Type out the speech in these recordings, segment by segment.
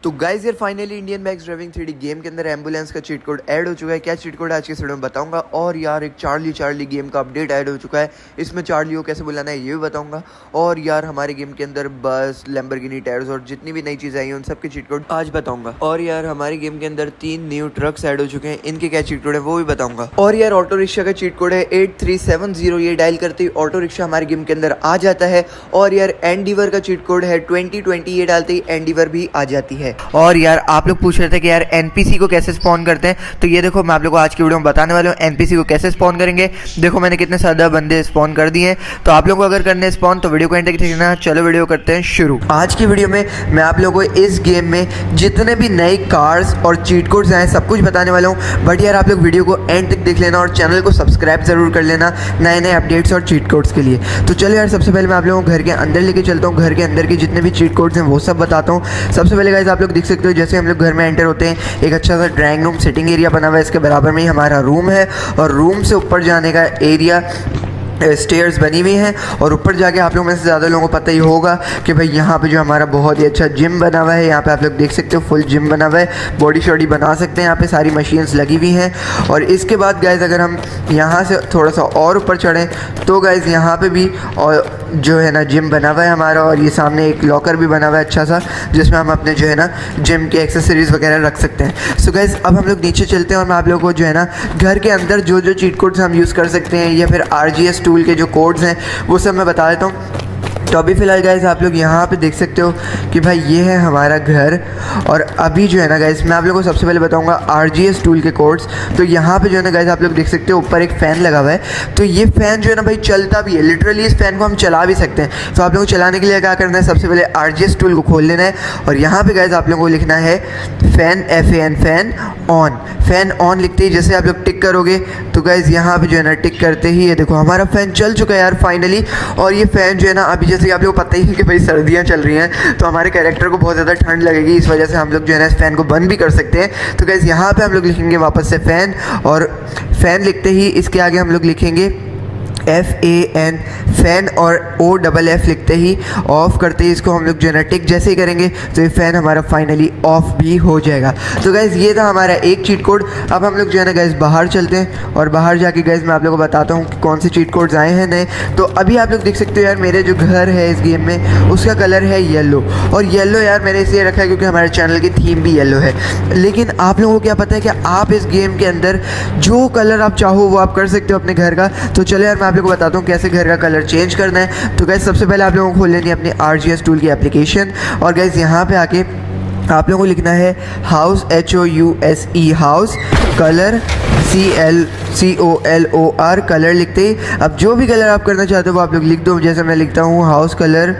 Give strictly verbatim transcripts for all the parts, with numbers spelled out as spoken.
तो गाइज यार finally Indian max driving three D game के अंदर एम्बुलेंस का चीट कोड ऐड हो चुका है। क्या चीट कोड आज के वीडियो में बताऊंगा। और यार एक चार्ली चार्ली गेम का अपडेट ऐड हो चुका है, इसमें चार्ली को कैसे बुलाना है ये भी बताऊंगा। और यार हमारे गेम के अंदर बस लैम्बोर्गिनी टायर्स और जितनी भी नई चीज़ें आई हैं उन सब के चीट कोड आज बताऊंगा। और यार हमारे गेम के अंदर तीन न्यू ट्रक्स ऐड हो चुके हैं, इनके क्या चीट कोड है वो भी बताऊंगा। और यार ऑटो रिक्शा का चीट कोड है एट थ्री सेवन जीरो, ये डायल करते ही ऑटो रिक्शा हमारे गेम के अंदर आ जाता है। और यार एंडीवर का चीट कोड है ट्वेंटी ट्वेंटी, ये डालते ही एंडीवर भी आ जाती है। और यार आप लोग पूछ रहे थे कि यार एनपीसी को कैसे स्पॉन करते हैं, तो ये देखो मैं आप लोगों को आज की वीडियो में बताने वाला हूँ एनपीसी को कैसे स्पॉन करेंगे। देखो मैंने कितने सारे बंदे स्पॉन कर दिए हैं, तो आप लोगों को अगर करने स्पॉन तो वीडियो को एंड तक देखना। चलो वीडियो करते हैं शुरू। आज की वीडियो में मैं आप लोगों को इस गेम में जितने भी नए कार्स और चीट कोड्स आए सब कुछ बताने वाला हूँ। बट यार आप लोग वीडियो को एंड तक देख लेना और चैनल को सब्सक्राइब जरूर कर लेना नए नए अपडेट्स और चीट कोड्स के लिए। तो चलो यार सबसे पहले मैं आप लोगों को घर के अंदर लेके चलता हूँ। घर के अंदर के जितने भी चीट कोड्स हैं वो सब बताता हूँ। सबसे पहले गाइस आप लोग देख सकते हो जैसे हम लोग घर में एंटर होते हैं, एक अच्छा सा ड्राइंग रूम सिटिंग एरिया बना हुआ है, इसके बराबर में ही हमारा रूम है। और रूम से ऊपर जाने का एरिया स्टेयर्स बनी हुई हैं। और ऊपर जाके आप लोगों में से ज़्यादा लोगों को पता ही होगा कि भाई यहाँ पे जो हमारा बहुत ही अच्छा जिम बना हुआ है। यहाँ पे आप लोग देख सकते हो फुल जिम बना हुआ है, बॉडी शॉडी बना सकते हैं, यहाँ पे सारी मशीन्स लगी हुई हैं। और इसके बाद गाइज अगर हम यहाँ से थोड़ा सा और ऊपर चढ़ें तो गाइज यहाँ पे भी और जो है ना जिम बना हुआ है हमारा। और ये सामने एक लॉकर भी बना हुआ है अच्छा सा, जिसमें हम अपने जो है ना जिम के एक्सेसरीज़ वगैरह रख सकते हैं। सो गाइज अब हम लोग नीचे चलते हैं और मैं आप लोगों को जो है ना घर के अंदर जो जो चीट कोड्स हम यूज़ कर सकते हैं या फिर आर जी एस टूल के जो कोड्स हैं वो सब मैं बता देता हूँ। तो अभी फ़िलहाल गाइस आप लोग यहाँ पे देख सकते हो कि भाई ये है हमारा घर। और अभी जो है ना गाइस मैं आप लोगों को सबसे पहले बताऊँगा आरजीएस टूल के कोड्स। तो यहाँ पे जो है ना गाइस आप लोग देख सकते हो ऊपर एक फ़ैन लगा हुआ है, तो ये फ़ैन जो है ना भाई चलता भी है, लिटरली इस फ़ैन को हम चला भी सकते हैं। तो आप लोगों को चलाने के लिए क्या करना है, सबसे पहले आरजीएस टूल को खोल लेना है और यहाँ पर गाइस आप लोगों को लिखना है fan F A N fan on. Fan on लिखते ही जैसे आप लोग टिक करोगे तो गाइस यहाँ पे जो है ना टिक करते ही ये देखो हमारा फ़ैन चल चुका है यार फाइनली। और ये फ़ैन जो है ना अभी जैसे कि आप लोग को पता ही है कि भाई सर्दियाँ चल रही हैं तो हमारे कैरेक्टर को बहुत ज़्यादा ठंड लगेगी, इस वजह से हम लोग जो है ना इस फ़ैन को बंद भी कर सकते हैं। तो गाइस यहाँ पे हम लोग लिखेंगे वापस से फ़ैन, और फ़ैन लिखते ही इसके आगे हम लोग लिखेंगे एफ ए एन फ़ैन, और ओ डबल एफ लिखते ही ऑफ़ करते ही इसको हम लोग जो है ना टिक जैसे ही करेंगे तो ये फ़ैन हमारा फाइनली ऑफ भी हो जाएगा। तो गाइज़ ये था हमारा एक चीट कोड। अब हम लोग जो है ना गाइज़ बाहर चलते हैं और बाहर जाके गाइज़ मैं आप लोगों को बताता हूँ कि कौन से चीट कोड्स आए हैं नए। तो अभी आप लोग देख सकते हो यार मेरे जो घर है इस गेम में उसका कलर है येलो। और येलो यार मैंने इसलिए रखा है क्योंकि हमारे चैनल की थीम भी येलो है। लेकिन आप लोगों को क्या पता है कि आप इस गेम के अंदर जो कलर आप चाहो वो आप कर सकते हो अपने घर का। तो चलो यार मैं आप लोगों को बताता हूँ कैसे घर का कलर चेंज करना है। तो गाइस सबसे पहले आप लोगों को खोल लेनी है अपनी आरजीएस टूल की एप्लीकेशन। और गाइस यहाँ पे आके आप लोगों को लिखना है house, H O U S E house, colour C L C O L O R, colour लिखते ही अब जो भी कलर आप करना चाहते हो वो आप लोग लिख दो। जैसे मैं लिखता हूँ house colour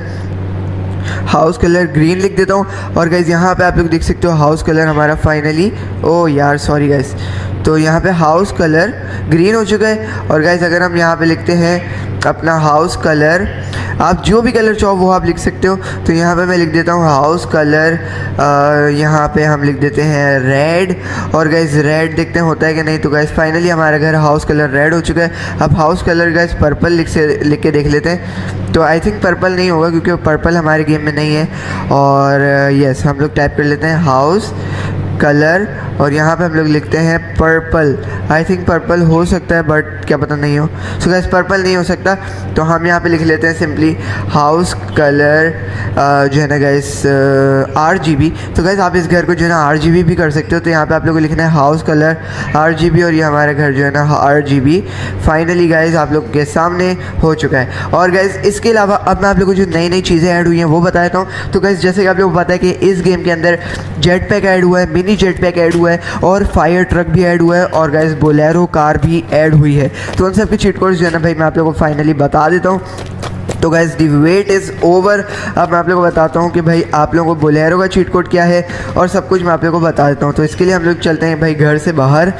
house colour green लिख देता हूँ। और गाइज यहाँ पे आप लोग देख सकते हो हाउस कलर हमारा फाइनली, ओ यार सॉरी गाइज, तो यहाँ पे हाउस कलर ग्रीन हो चुका है। और गाइज अगर हम यहाँ पे लिखते हैं अपना हाउस कलर, आप जो भी कलर चाहो वो आप लिख सकते हो। तो यहाँ पे मैं लिख देता हूँ हाउस कलर, यहाँ पे हम लिख देते हैं रेड। और गाइज रेड देखते हैं होता है कि नहीं। तो गाइज फाइनली हमारा घर हाउस कलर रेड हो चुका है। अब हाउस कलर गाइज पर्पल लिख से लिख के देख लेते हैं। तो आई थिंक पर्पल नहीं होगा क्योंकि पर्पल हमारे गेम में नहीं है। और यस हम लोग टाइप कर लेते हैं हाउस कलर और यहाँ पे हम लोग लिखते हैं पर्पल। आई थिंक पर्पल हो सकता है बट क्या पता नहीं हो। सो गाइस पर्पल नहीं हो सकता तो हम यहाँ पे लिख लेते हैं सिंपली हाउस कलर जो है ना गाइस आर जी बी। तो गाइस आप इस घर को जो है ना आर जी बी भी कर सकते हो। तो यहाँ पे आप लोग को लिखना है house colour R G B और ये हमारा घर जो है ना R G B finally guys आप लोग के सामने हो चुका है। और गाइस इसके अलावा अब मैं आप लोगों को जो नई नई चीज़ें ऐड हुई हैं वो बता देता हूँ। तो गाइस जैसे कि आप लोगों को पता है कि इस गेम के अंदर जेट पैक ऐड हुआ है, मिनी जेट पैक ऐड हुआ है और फायर ट्रक भी ऐड हुआ है और गाइस बोलेरो कार भी ऐड हुई है। तो उन सब के चीट कोड्स जो है ना भाई मैं आप लोगों को फाइनली बता देता हूँ। तो guys the wait is over. अब मैं आप लोगों को बताता हूँ कि भाई आप लोगों को बोलेरो का चीट कोड क्या है और सब कुछ मैं आप लोगों को बता देता हूँ। तो इसके लिए हम लोग चलते हैं भाई घर से बाहर।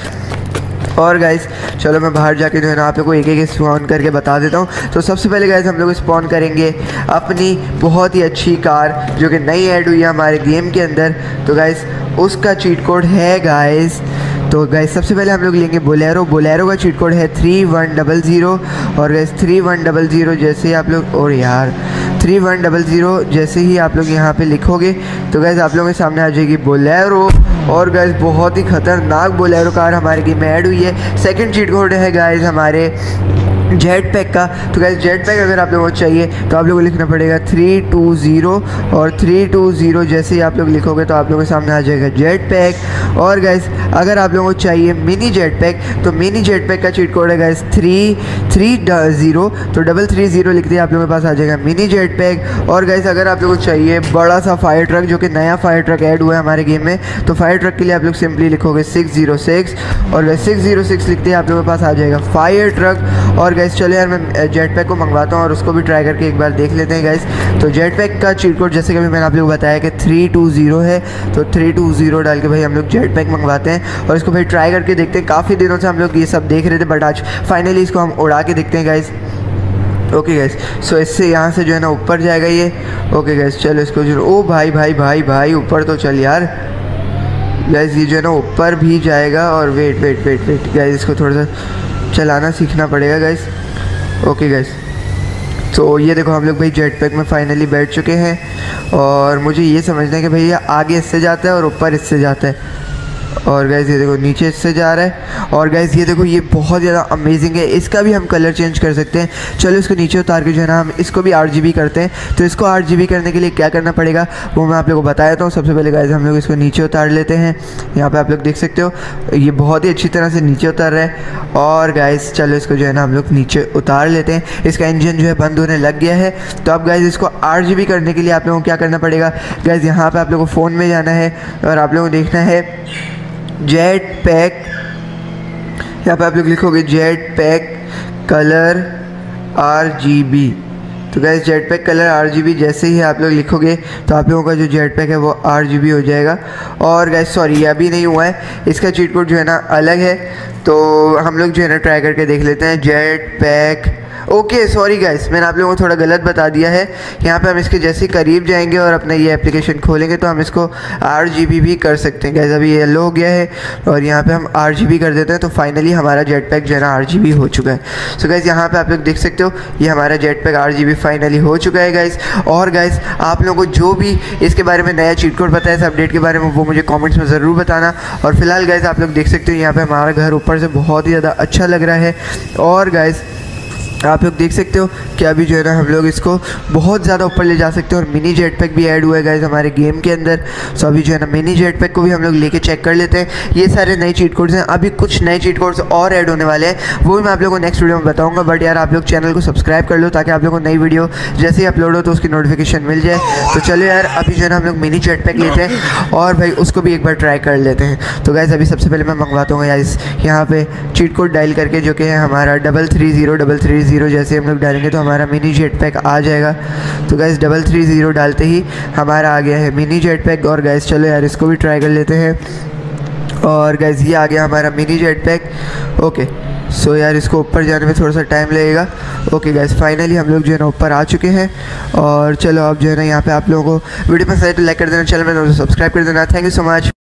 और गाइस चलो मैं बाहर जाके जो है ना आप लोगों को एक एक स्पॉन करके बता देता हूँ। तो सबसे पहले गाइस हम लोग स्पॉन करेंगे अपनी बहुत ही अच्छी कार जो कि नई ऐड हुई है हमारे गेम के अंदर। तो गाइस उसका चीट कोड है गाइस, तो गाइस सबसे पहले हम लोग लेंगे बोलेरो। बोलेरो का चीट कोड है थ्री वन डबल ज़ीरो। और guys three one double zero जैसे आप लोग, और यार थ्री वन डबल ज़ीरो जैसे ही आप लोग यहाँ पे लिखोगे तो गैस आप लोगों के सामने आ जाएगी बोलेरो। और गैस बहुत ही ख़तरनाक बोलेरो कार हमारे गेम में ऐड हुई है। सेकंड चीट कोड है गैस हमारे जेट पैक का। तो गैस जेट पैक अगर आप लोगों को चाहिए तो आप लोगों को लिखना पड़ेगा थ्री टू ज़ीरो और थ्री टू ज़ीरो जैसे ही आप लोग लिखोगे तो आप लोगों के सामने आ जाएगा जेट पैक। और गैस अगर आप लोगों को चाहिए मिनी जेट पैक तो मिनी जेट पैक का चीट कोड है गैस थ्री थ्री ज़ीरो तो डबल थ्री ज़ीरो लिखते हैं आप लोगों के पास आ जाएगा मिनी जेट पैक। और गैस अगर आप लोगों को चाहिए बड़ा सा फायर ट्रक जो कि नया फायर ट्रक ऐड हुआ है हमारे गेम में तो फायर ट्रक के लिए आप लोग सिंपली लिखोगे सिक्स ज़ीरो सिक्स और गैस सिक्स ज़ीरो सिक्स लिखते हैं आप लोगों के पास आ जाएगा फायर ट्रक। और गैस चलो यार मैं जेट पैक को मंगवाता हूँ और उसको भी ट्राई करके एक बार देख लेते हैं गैस। तो जेट पैक का चीट कोड जैसे कि मैंने आप लोगों को बताया कि थ्री टू ज़ीरो है तो थ्री टू ज़ीरो डाल के भाई हम लोग जेट पैक मंगवाते हैं और इसको भाई ट्राई करके देखते हैं। काफ़ी दिनों से हम लोग ये सब देख रहे थे बट आज फाइनली इसको हम उड़ा के देखते हैं गैस। ओके गैस सो इससे यहाँ से जो है ना ऊपर जाएगा ये। ओके गैस चलो इसको जो ओ भाई भाई भाई भाई ऊपर तो चल यार। गैस ये जो है ना ऊपर भी जाएगा और wait wait wait wait guys इसको थोड़ा सा चलाना सीखना पड़ेगा गैस। ओके गैस तो ये देखो हम लोग भाई जेट पैक में फाइनली बैठ चुके हैं और मुझे ये समझना है कि भैया आगे इससे जाता है और ऊपर इससे जाता है। और गैस ये देखो नीचे इससे जा रहा है। और गैस ये देखो ये बहुत ज़्यादा अमेजिंग है। इसका भी हम कलर चेंज कर सकते हैं। चलो इसको नीचे उतार के जो है ना हम इसको भी आर जी बी करते हैं। तो इसको आर जी बी करने के लिए क्या करना पड़ेगा वो मैं आप लोगों को बता देता हूँ। सबसे पहले गैस हम लोग इसको नीचे उतार लेते हैं। यहाँ पे आप लोग देख सकते हो ये बहुत ही अच्छी तरह से नीचे उतर रहा है। और गैस चलो इसको जो है ना हम लोग नीचे उतार लेते हैं। इसका इंजन जो है बंद होने लग गया है। तो अब गैस इसको आर जी बी करने के लिए आप लोगों को क्या करना पड़ेगा गैस यहाँ पर आप लोगों को फ़ोन में जाना है और आप लोगों को देखना है जेट पैक। यहाँ पे आप लोग लिखोगे jet pack colour R G B. तो guys jet pack colour R G B जैसे ही आप लोग लिखोगे तो आप लोगों का जो जेट पैक है वो आर जी बी हो जाएगा। और गैस सॉरी ये अभी नहीं हुआ है, इसका चीट कोड जो है ना अलग है। तो हम लोग जो है ना ट्राई करके देख लेते हैं jet pack. Okay sorry guys मैंने आप लोगों को थोड़ा गलत बता दिया है। यहाँ पे हम इसके जैसे करीब जाएंगे और अपना ये एप्लीकेशन खोलेंगे तो हम इसको आर जी बी भी कर सकते हैं। गाइस अभी येलो हो गया है और यहाँ पे हम आर जी बी कर देते हैं तो फाइनली हमारा जेट पैक जो है ना आर जी बी हो चुका है। सो गाइस यहाँ पे आप लोग देख सकते हो ये हमारा jet pack R G B finally हो चुका है गाइस। और गाइस आप लोगों को जो भी इसके बारे में नया चीट कोड पता है इस अपडेट के बारे में वो मुझे कॉमेंट्स में ज़रूर बताना। और फिलहाल गाइस आप लोग देख सकते हो यहाँ पर हमारा घर ऊपर से बहुत ही ज़्यादा अच्छा लग रहा है। और गाइस आप लोग देख सकते हो कि अभी जो है ना हम लोग इसको बहुत ज़्यादा ऊपर ले जा सकते हैं। और मिनी जेट पैक भी ऐड हुआ है गाइस हमारे गेम के अंदर। सो अभी जो है ना मिनी जेट पैक को भी हम लोग लेके चेक कर लेते हैं। ये सारे नए चीट कोड्स हैं। अभी कुछ नए चीट कोड्स और ऐड होने वाले हैं वो भी मैं आप लोगों को नेक्स्ट वीडियो में बताऊंगा। बट यार आप लोग चैनल को सब्सक्राइब कर लो ताकि आप लोगों को नई वीडियो जैसे ही अपलोड हो तो उसकी नोटिफिकेशन मिल जाए। तो चलो यार अभी जो है ना हम लोग मिनी जेट पैक लेते हैं और भाई उसको भी एक बार ट्राई कर लेते हैं। तो गाइस अभी सबसे पहले मैं मंगवाता हूँ यार यहाँ पे चीट कोड डायल करके जो कि है हमारा double three zero double three zero जैसे हम लोग डालेंगे तो हमारा मिनी जेट पैक आ जाएगा। तो गैस डबल थ्री ज़ीरो डालते ही हमारा आ गया है मिनी जेट पैक। और गैस चलो यार इसको भी ट्राई कर लेते हैं। और गैस ये आ गया हमारा mini jet pack. Okay so यार इसको ऊपर जाने में थोड़ा सा टाइम लगेगा। ओके गैस फाइनली हम लोग जो है ना ऊपर आ चुके हैं। और चलो अब जो है ना यहाँ पे आप लोगों को वीडियो पसंद आए तो लाइक कर देना, चैनल में सब्सक्राइब कर देना। Thank you so much.